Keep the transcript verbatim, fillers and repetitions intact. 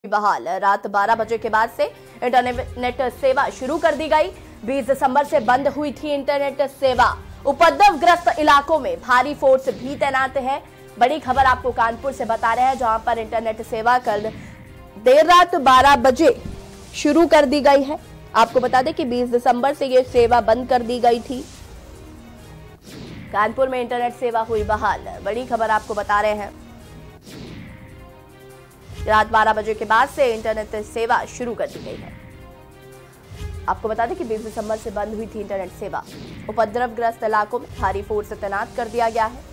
बहाल। रात बारह बजे के बाद से इंटरनेट सेवा शुरू कर दी गई। बीस दिसंबर से बंद हुई थी इंटरनेट सेवा। उपद्रवग्रस्त इलाकों में भारी फोर्स भी तैनात है। बड़ी खबर आपको कानपुर से बता रहे हैं, जहां पर इंटरनेट सेवा कल देर रात बारह बजे शुरू कर दी गई है। आपको बता दें कि बीस दिसंबर से ये सेवा बंद कर दी गई थी। कानपुर में इंटरनेट सेवा हुई बहाल। बड़ी खबर आपको बता रहे हैं, रात बारह बजे के बाद से इंटरनेट सेवा शुरू कर दी गई है। आपको बता दें कि बीस दिसंबर से बंद हुई थी इंटरनेट सेवा। उपद्रवग्रस्त इलाकों में भारी फोर्स तैनात कर दिया गया है।